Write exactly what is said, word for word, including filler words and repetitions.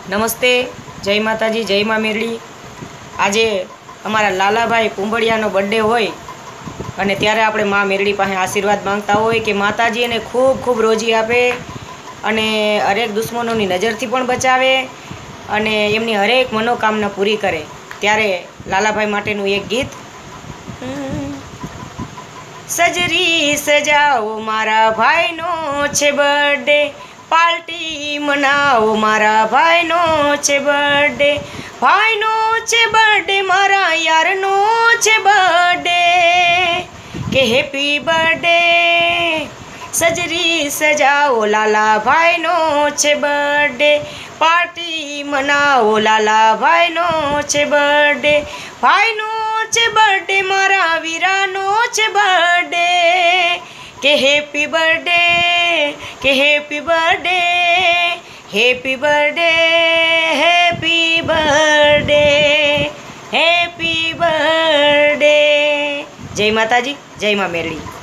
નમસ્તે, જય માતાજી, જય મા મેરડી। આજે અમારા લાલાભાઈ કુંબળિયાનો બર્થડે હોય અને ત્યારે આપણે મા મેરડી પાસે આશીર્વાદ માંગતા હોય કે માતાજી એને ખૂબ ખૂબ રોજી આપે અને હરેક દુશ્મનોની નજરથી પણ બચાવે અને એમની હરેક મનોકામના પૂરી કરે। ત્યારે લાલાભાઈ માટેનું એક ગીત। સજરી સજાવો મારા ભાઈનો છે બર્થડે, પાર્ટી મનાવો મારા ભાઈનો છે બર્થડે, ભાઈનો છે બર્થડે મારા યારનો છે બર્થડે, કે હેપી બર્થડે। સજરી સજાવો લાલા ભાઈનો છે બર્થડે, પાર્ટી મનાવો લાલા ભાઈનો છે બર્થડે, ભાઈનો છે બર્થડે મારા વીરાનો છે બર્થડે, કે હેપી બર્થડે, કે happy birthday, happy birthday, happy birthday, happy birthday. જય માતાજી, જય મા મેરડી।